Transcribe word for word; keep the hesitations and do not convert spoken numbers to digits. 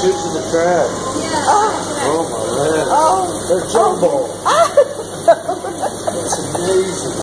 chips in the trash. Yeah. Oh, oh my man. Oh. They're jumbo. Oh. That's amazing.